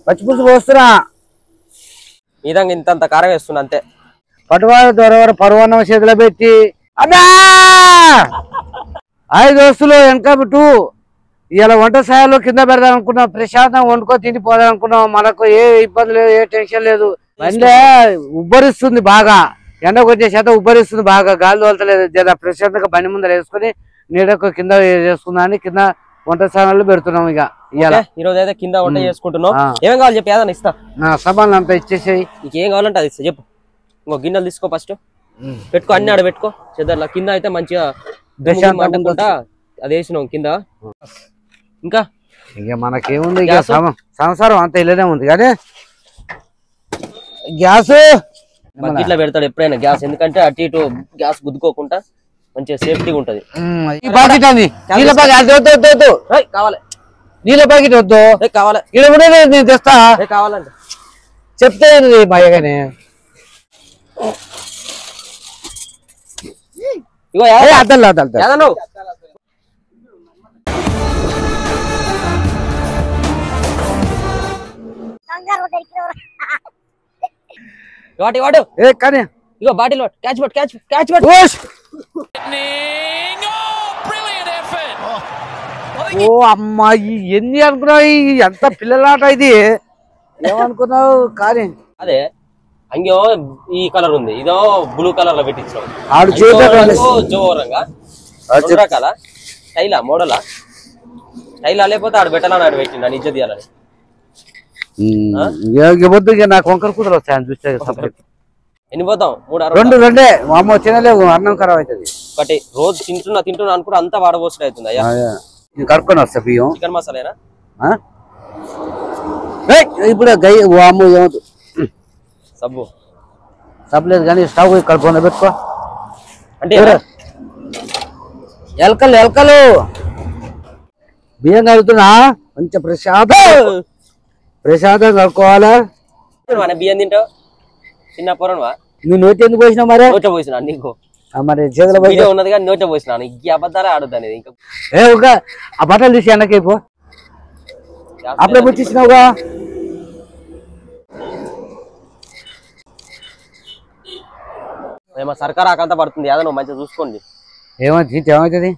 పచ్చిపులుసు పోస్తున్నా మీదంగా ఇంతంత కారం వేస్తున్నా అంతే. పట్టువాడ దొరవర పరువన్నం చేతిలో పెట్టి అన్నా 5 దోస్తులు వెనక బిట్టు ఇలా వంట సాయాలు కింద పెడదాం అనుకున్నాం. ప్రశాంతంగా వండుకో తిని పోదాం అనుకున్నాం. మనకు ఏ ఇబ్బంది లేదు, ఏ టెన్షన్ లేదు. అంటే ఉబ్బరిస్తుంది బాగా, ఎండ కొట్టే శాతం ఉబ్బరిస్తుంది బాగా, గాలి తోలతలేదు. జర ప్రశాంతంగా బండి ముందర వేసుకుని నీడకు కింద చేసుకుందామని కింద వంట సామాన్లు పెడుతున్నాం. ఇక ఈ రోజు అయితే కింద వంట చేసుకుంటున్నాం. ఏం కావాలి చెప్పి ఏదైనా ఇస్తా. సామాన్లు అంతా ఇచ్చేసేయి. నీకేం కావాలంటే అది ఇస్తా చెప్పు. ఇంకో గిన్నెలు తీసుకో, ఫస్ట్ పెట్టుకో, అన్ని ఆడ పెట్టుకో. చెదర్లా కింద అయితే మంచిగా అది వేసినాం కింద. ఇంకా ఇక మనకేముంది, ఇక సంసారం అంత ఇల్లనే ఉంది. కానీ గ్యాస్ బకెట్లో పెడతాడు ఎప్పుడైనా గ్యాస్, ఎందుకంటే అటు ఇటు గ్యాస్ గుద్దుకోకుండా మంచిగా సేఫ్టీగా ఉంటది. కావాలి నీళ్ళ ప్యాకెట్ వద్దు, కావాలి నేను తెస్తా. కావాలంటే చెప్తే మాయగానే ఇగో అద్దలు వాటి వాడు కానీ ఇగో bottle catch put catch catch put. ఓ అమ్మాయి ఎన్ని అనుకున్నావు, ఎంత పిల్లలాట ఇది. ఏమనుకున్నావు? కానీ అదే అంగో ఈ కలర్ ఉంది, ఇదో బ్లూ కలర్ లో పెట్టించాం. జోరంగా రకాల స్టైలా మోడలా స్టైలా, లేకపోతే ఆడు పెట్టాలని ఆడు పెట్టిండు అని ఇజ్జత్ తీయాలని. నాకు వంకర కూతురు వస్తాయని చూస్తే ఎన్ని పోతాం? 2 అమ్మ తినలేవు, అన్నం ఖరాబ్ అవుతుంది. ఒకటి రోజు తింటున్నా అనుకుంటే అంతా వాడబోసుడు అవుతుంది. అయ్యా కడుక్కొని వస్తా బియ్యం. చికెన్ మసాలానా ఇప్పుడు అమ్మ ఏమవుతుంది, సబ్బు లేదు కానీ స్టవ్ కడుపున పెట్టుకో. అంటే ఎలకలు బియ్యం కడుగుతున్నా, మంచిగా ప్రశాంతంగా కడుక్కోవాలా. బియ్యం తింటావు చిన్న పొరనువా? నువ్వు నోటి ఎందుకు పోసినావు? మరి నోట పోసినా నీకు మరి చేతులు ఉన్నది కానీ నోట పోసినాను. ఈ అబద్ధాలే ఆడుద్దాని ఇంకా ఆ బట్టలు తీసి వెనకైపో, అప్పుడే పుట్టించినావుగా. సర్కార్ ఆకంతా పడుతుంది, ఏదైనా మంచిగా చూసుకోండి. ఏమవుతుంది?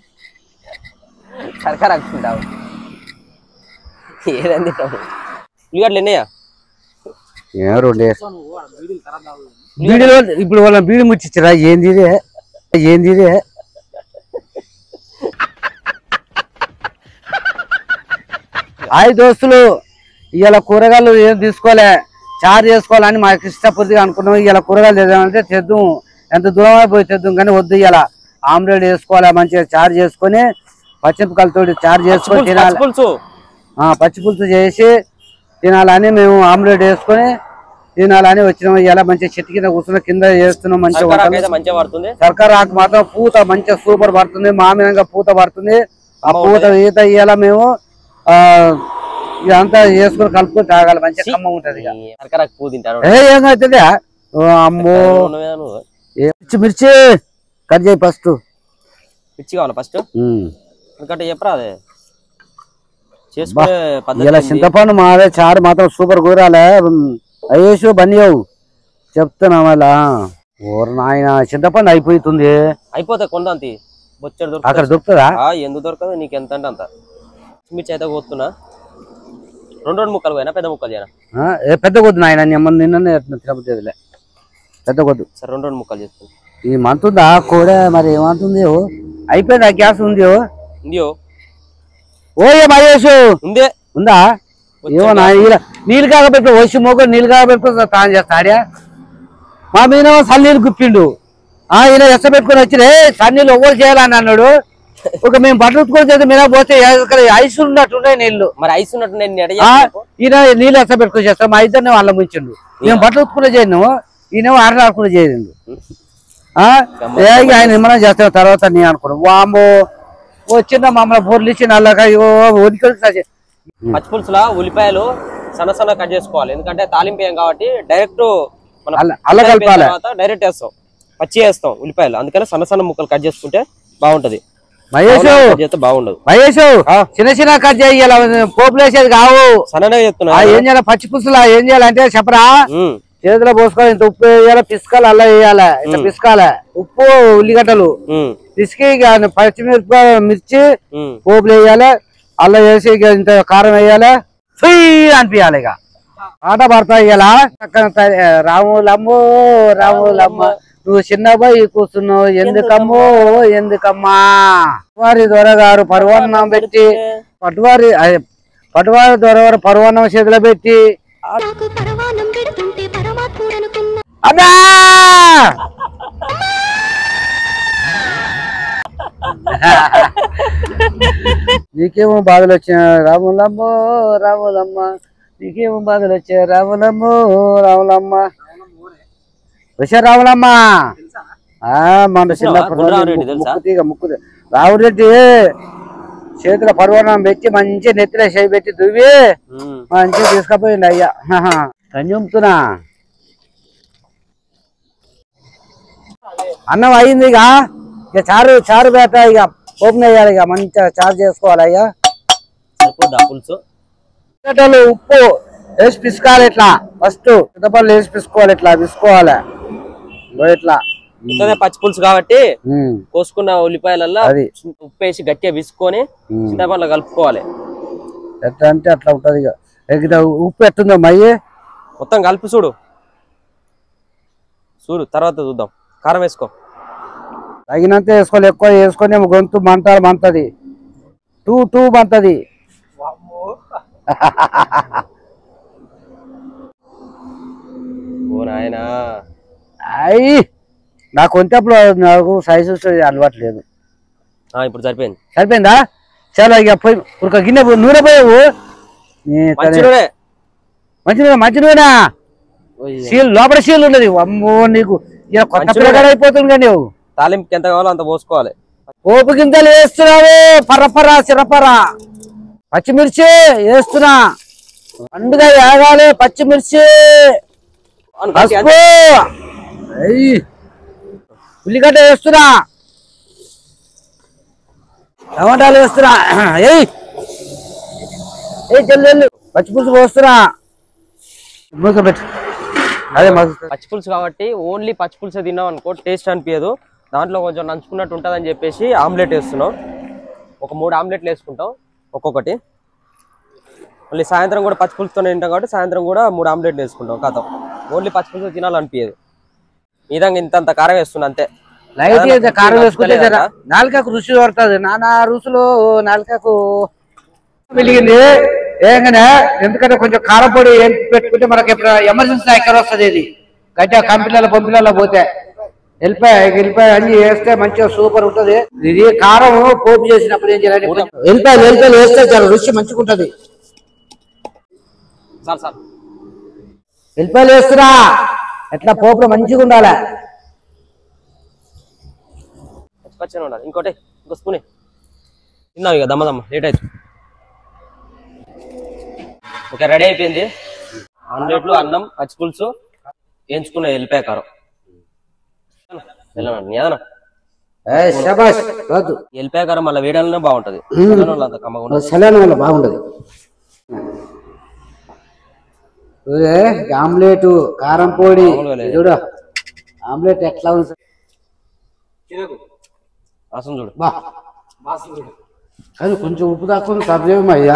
సర్కార్ ఆకుంటావు ఏదండి. ఉల్లిగడ్డలు ఎన్నయ్యా? 2 ఇప్పుడు వాళ్ళ బీడి ముచ్చిరా. ఏంది 5 దోస్తులు ఇలా కూరగాయలు ఏం తీసుకోలే, చారు చేసుకోవాలని మాకు ఇష్టపూర్తిగా అనుకున్నాం. ఇలా కూరగాయలు తెద్దామంటే తెద్దాం, ఎంత దూరం అయిపోయి తెద్దాం. కానీ వద్దు, ఇలా ఆమ్లెట్ వేసుకోవాలి, మంచిగా చారు చేసుకొని పచ్చిమిరపకాయలతో చారు చేసుకొని తినాలి. పచ్చి పులుసు చేసి తినాలని మేము ఆమ్లెట్ వేసుకొని తినాలని వచ్చినాం. ఇలా మంచిగా చెట్టు కింద కూర్చున్న కింద చేస్తున్నాం. మంచిగా సర్కార్ ఆకు మాత్రం పూత మంచిగా సూపర్ పడుతుంది, మామినంగా పూత పడుతుంది. ఆ పూత ఈత ఇలా మేము ఇదంతా చేసుకుని కలుపుకొని తాగాలి, మంచిగా కమ్మ ఉంటది. ఏమవుతుంది? అమ్మో మిర్చి కట్ చేయి ఫస్ట్. మిర్చి కావాలి ఫస్ట్, ఎందుకంటే చెప్పరా అదే ఇలా చింతపండు మాదే చారు మాత్రం సూపర్ కూరాలే. అయ్యేసు బనియవు చెప్తున్నా మళ్ళా. ఓరు నాయన చింతపండు అయిపోతుంది. అయిపోతే కొందంతి బొచ్చడు అక్కడ దొరుకుతుందా? ఎందుకు దొరకదు, నీకు ఎంత అంటే అంత. మిర్చి అయితే కోస్తున్నా. 2 ముక్కలు పోయినా పెద్ద ముక్కలు చేయనా? పెద్ద కొద్దు నాయన, నిన్ననే తినబుద్దేదిలే. పెద్ద కొద్దు. సరే 2 ముక్కలు చేస్తుంది. ఈ మంతుందా కూడా మరి ఏమంటుంది? అయిపోయిందా? గ్యాస్ ఉంది ఉందియో. ఓయే మహేష్ ఉందే ఉందా? ఏమో నా నీళ్ళు కాగబెట్టు, వచ్చి మొగ్గు నీళ్ళు కాగబెట్టుకో తాను చేస్తాడా? మా మీద సన్నీళ్ళు గుప్పిండు. ఈయన ఎస్ట పెట్టుకుని వచ్చి సన్నీళ్ళు ఒవ్వరు చేయాలని అన్నాడు. ఒక మేము బట్టలు ఉత్తుకొని చేస్తే మీద పోతే ఐస్ ఉన్నట్టుండే నీళ్లు. మరి ఐస్ ఉన్నట్టు ఈయన నీళ్ళు ఎస్ట పెట్టుకుని చేస్తాం. మా ఇద్దరిని వాళ్ళ ముంచిండు. మేము బట్టలు ఉత్తుకునే చేయను, ఈయన ఆడకుండా చేయను. ఆయన నిమ్మనం చేస్తాం తర్వాత నీ అనుకున్నాం. వామ్మో వచ్చిందా మమ్మల్ని బోర్లు ఇచ్చి నల్లగా పచ్చి పులుసులా ఉల్లిపాయలు సన్న సన్న కట్ చేసుకోవాలి, ఎందుకంటే తాలింపేయం కాబట్టి డైరెక్ట్ అల్ల కలపాలి, డైరెక్ట్ వేస్తాం, పచ్చి వేస్తాం ఉల్లిపాయలు. అందుకని సన్న సన్న ముక్కలు కట్ చేసుకుంటే బాగుంటది. మహేష్ బాగుండదు. మహేష్ చిన్న చిన్న కట్ చేయాలి, పోపులు వేసేది కావు. సన్నగా చెప్తున్నా ఏం చేయాలి, పచ్చి పులుసులా ఏం చేయాలంటే చెప్పరా, చేతిలో పోసుకోవాలి, ఇంత ఉప్పు వేయాలి, పిసుకాలి, అల్లం వేయాలి, ఇంత పిసుకాలి, ఉప్పు ఉల్లిగడ్డలు పిసికి మిర్చి పోపులు వేయాలి, అల్లం వేసి ఇంత కారం వేయాలి, అనిపించాలి. ఇక పాట పడతా ఇయ్యాలా రాములమ్మో రాములమ్మ నువ్వు చిన్నబాయి కూర్చున్నావు ఎందుకమ్మో ఎందుకమ్మా. పటువారి దొరగారు పరువన్నం పెట్టి పటువారి దొరగారు పరువన్నం చేతిలో పెట్టి అన్నా నీకేమో బాధలు వచ్చా రాములమ్మో రాములమ్మ, నీకేమో బాధలు వచ్చా రాములమ్మో రాములమ్మ. వచ్చా రాములమ్మ మన చిన్నప్పుడు ముక్కు రావురెడ్డి చేతిలో పర్వణం పెట్టి మంచి నెత్తిలో చేయి పెట్టి దువ్వి మంచిగా తీసుకుపోయింది అయ్యా. చెప్తున్నా అన్నం అయింది, ఇక చారు చారు బేట ఇక ఓపెన్ అయ్యాలి, ఇక మంచిగా చారు చేసుకోవాలి అయ్యా. పులుసు ఉప్పు వేసి పిసుకోవాలి, ఇట్లా ఫస్ట్ చింతపండు వేసి పిసుకోవాలి, ఇట్లా పిసుకోవాలి ఇట్లా. పచ్చి పులుసు కాబట్టి కోసుకున్న ఉల్లిపాయలలో ఉప్పు వేసి గట్టిగా విసుకొని చింతపండులో కలుపుకోవాలి. ఎట్లా అంటే అట్లా ఉంటది. ఇక ఉప్పు ఎట్టుందో మయ్యి మొత్తం కలిపి చూడు చూడు, తర్వాత చూద్దాం. కారం వేసుకో, తగినంత వేసుకోవాలి, ఎక్కువ వేసుకొని గొంతు మంటది టూ మంటది. ఓ నాయనా అయ్యి నాకు కొంతప్పుడు నాకు సైజు అలవాటు లేదు. ఇప్పుడు సరిపోయిందా? చాలా ఇక పోయి ఒక గిన్నె నూనె పోయావు, మంచి నూనె సీల్ లోపల సీల్ ఉన్నది. అమ్మో నీకు ఇక కొత్త పిల్లగాడు అయిపోతుంది. కానీ తాలింపుకి ఎంత కావాలో అంత పోసుకోవాలి. పోపు గింజలు వేస్తున్నావు, పర్రపర సిరపర పచ్చిమిర్చి వేస్తున్నా, పండుగ వేగాలి, పచ్చిమిర్చి ఉల్లిగడ్డ వేస్తున్నా, టమాటాలు వేస్తున్నా, జల్లు పచ్చి పులుసు పోస్తున్నా. అదే పచ్చి పులుసు కాబట్టి ఓన్లీ పచ్చి పులుసు తిన్నాం అనుకో టేస్ట్ అనిపించదు, దాంట్లో కొంచెం నంచుకున్నట్టు ఉంటుంది అని చెప్పేసి ఆమ్లెట్ వేస్తున్నాం. ఒక 3 ఆమ్లెట్లు వేసుకుంటాం ఒక్కొక్కటి. మళ్ళీ సాయంత్రం కూడా పచ్చి పులుసుతోనే తింటాం కాబట్టి సాయంత్రం కూడా 3 ఆమ్లెట్లు వేసుకుంటాం. కథం ఓన్లీ పచ్చి పులుసు తినాలనిపించదు. ఈ విధంగా ఇంత కారం వేస్తున్నా అంతే. లైట్ కారం వేసుకుంటే నాలుకకు రుచి పడుతుంది. నానా రుచులు నాలుకకు వెలిగింది ఏంగానే, ఎందుకంటే కొంచెం కారం పొడి పెట్టుకుంటే మనకి ఎమర్జెన్సీ ఎక్కడ వస్తుంది. ఇది గట్టిగా కంపెనీలలో పంపిణీలలో పోతే వెళ్ళిపోయి అన్ని వేస్తే మంచిగా సూపర్ ఉంటది. ఇది కారం పోపు చేసినప్పుడు ఏం చేయాలి, వెళ్ళిపోయి వేస్తే చాలా రుచి మంచిగా ఉంటది. వెళ్ళిపోయి వేస్తున్నా, ఎట్లా పోపులో మంచిగా ఉండాలి. ఇంకో స్పూన్ తిన్నావు ఇక దమ్మదమ్మ లేట్ అవుతుంది. ఓకే రెడీ అయిపోయింది. ఆమ్లెట్లు, అన్నం, పచ్చి పులుసు, వేయించుకున్న వెళ్ళిపోయా కారం. వెళ్ళిపోయా కారం మళ్ళీ వేయడాలనే బాగుంటది, బాగుంటది. ఆమ్లెట్ కారం పొడి చూడు, ఆమ్లెట్ ఎట్లా ఉంది చూడు. అది కొంచెం ఉప్పు దాక్కుని సబ్జేమో అయ్యా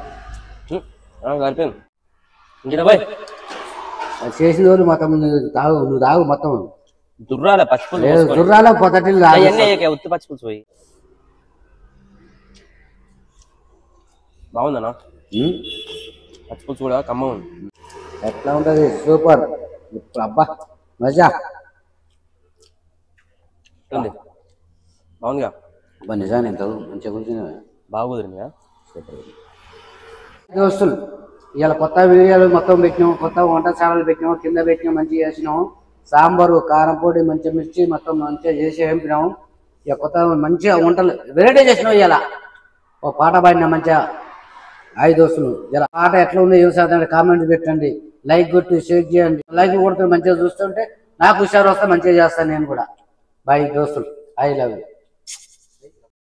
చేసిన రోజు మొత్తం నువ్వు తాగు మొత్తం దుర్రాల పచ్చి పులుసు దుర్రాల పొదటిల్లు ఉత్తి పచ్చి పులుసు పోయి బాగుందన్నా. పచ్చి పులుసు కూడా కమ్మ ఉంది. ఎట్లా ఉంటది సూపర్. అబ్బా మజా ఉంది, బాగుందిగా. నిజాన్ని ఎంత మంచిగా కూర్చుని బాగా కుదిరిందిగా. దోస్తులు ఇవాళ కొత్త వీడియోలు మొత్తం పెట్టినాం, కొత్త వంట ఛానల్ పెట్టినాం, కింద పెట్టినాం, మంచిగా చేసినాము. సాంబారు, కారం పొడి, మంచి మిర్చి మొత్తం మంచిగా చేసి వేపినాము. ఇక కొత్త మంచిగా వంటలు వెరైటీ చేసినాం. ఇవాళ ఒక పాట పాడినా మంచిగా. 5 దోస్తులు ఇలా పాట ఎట్లా ఉందో ఏం సాధన కామెంట్ పెట్టండి, లైక్ కొట్టి షేర్ చేయండి. లైక్ కొడుతూ మంచిగా చూస్తుంటే నాకు హుషారు వస్తే మంచిగా చేస్తాను నేను కూడా. బాయ్ దోస్తులు, ఐ లవ్ యూ.